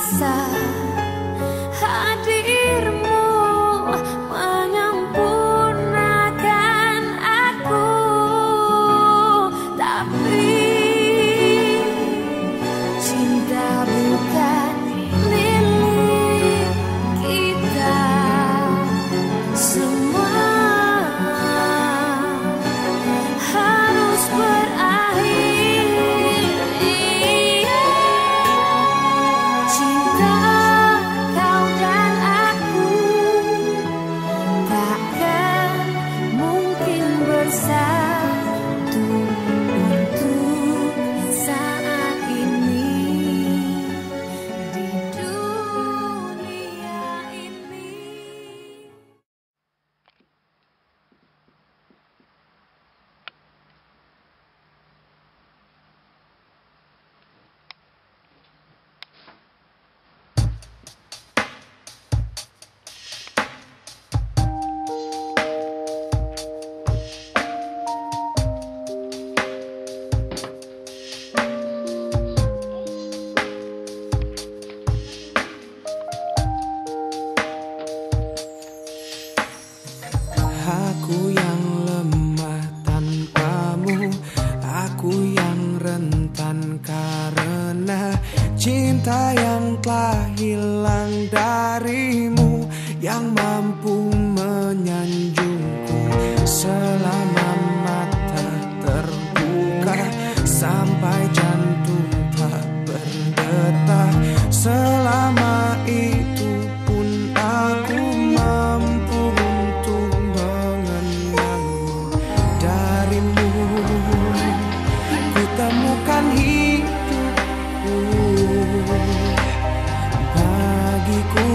rasa hadirmu menyempurnakan aku, tapi cinta bukan milik kita semua. Harus berakhir. Cinta kau dan aku takkan mungkin bersatu untuk saat ini di dunia ini. Aku yang lemah tanpamu, aku yang rentan karena cinta yang telah hilang darimu, yang mampu menyanjungku selama mata terbuka sampai jantung tak berdetak. Selama itu pun aku mampu untuk mengenangmu. Darimu ku temukan hidupku, bagiku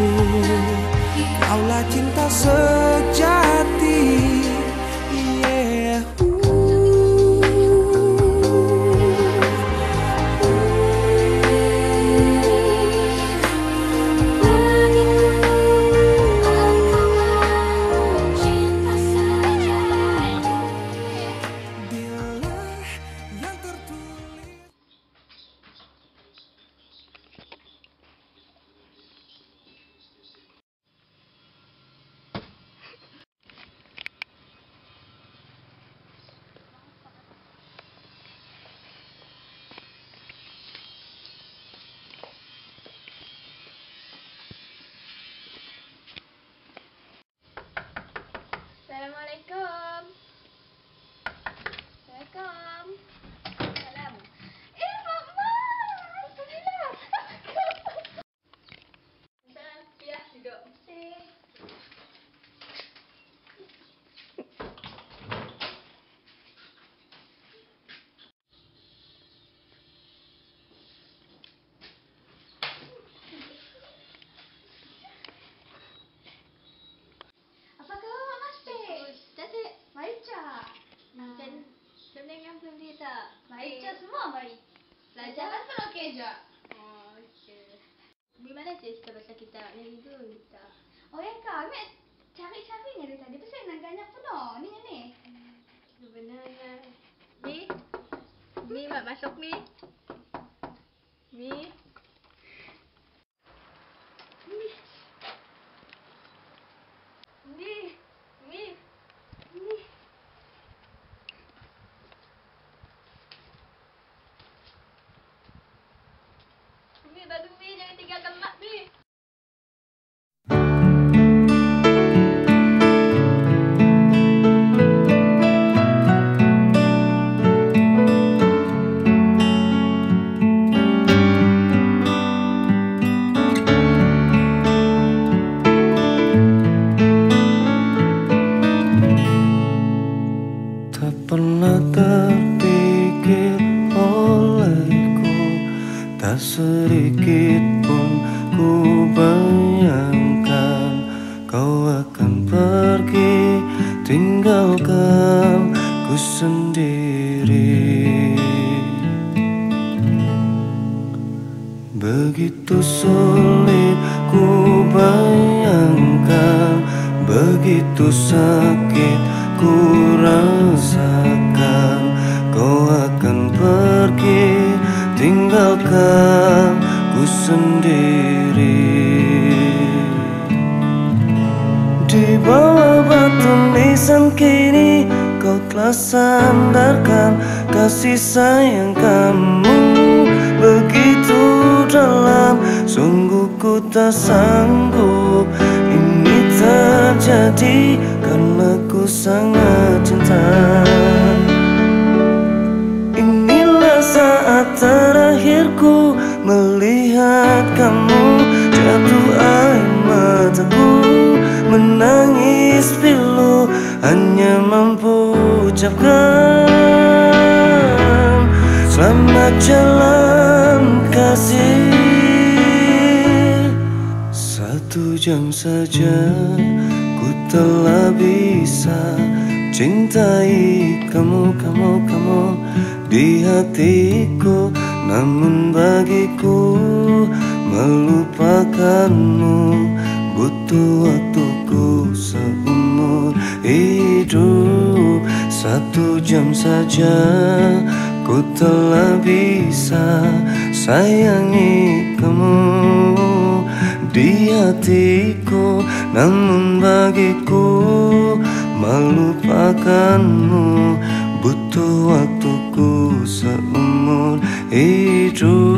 kaulah cinta sejati. Yeah. Assalamualaikum. Assalamualaikum. Salam. Mama, alhamdulillah. Salam, ya, duduk. Apa kau masih? Tadi baca. Macam benda yang belum kita. Baca semua baik. Pelajaran pun okey je. Oh, okey. Di mana je kita baca kitab yang itu kita. Oh ya kak, Mek cari-cari ni dari tadi. Pasal nak ganyak penuh ni. Sebenarnya Mi mak masuk Mi. Mi bantu Mi, jangan tinggalkan mak Mi. Tak pernah terpikir olehku, tak sedikit pun ku bayangkan kau akan pergi tinggalkan ku sendiri. Begitu sulit ku bayangkan, begitu sakit ku rasakan kau akan pergi tinggalkan ku sendiri. sendiri. Di bawah batu nisan kini kau telah sandarkan kasih sayang kamu begitu dalam. Sungguh ku tak sanggup ini terjadi karena ku sangat cinta. Inilah saat terakhirku melihat kamu, jatuh air mataku, menangis pilu, hanya mampu ucapkan selamat jalan kasih. 1 jam saja ku telah bisa cintai kamu di hatiku. Namun bagiku melupakanmu butuh waktuku seumur hidup. 1 jam saja ku telah bisa sayangi kamu di hatiku. Namun bagiku melupakanmu butuh waktuku seumur hidup.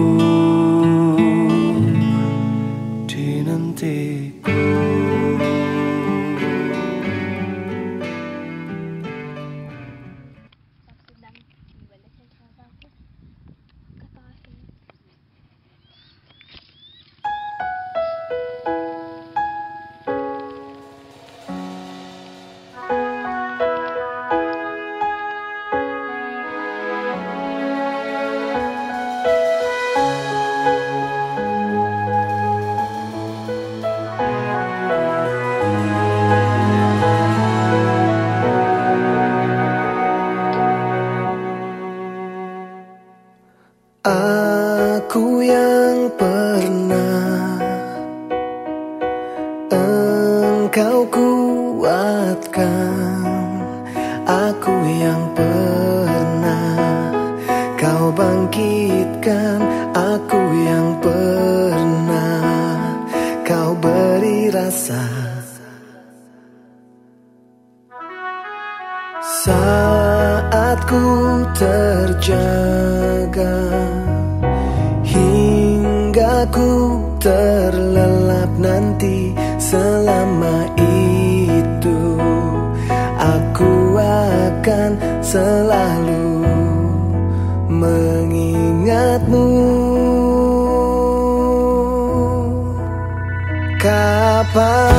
Dinantiku. Aku yang pernah engkau kuatkan, aku yang pernah kau bangkitkan, aku yang pernah kau beri rasa. Saat ku terjaga hingga ku terlelap nanti, selama itu aku akan selalu mengingatmu. Kapan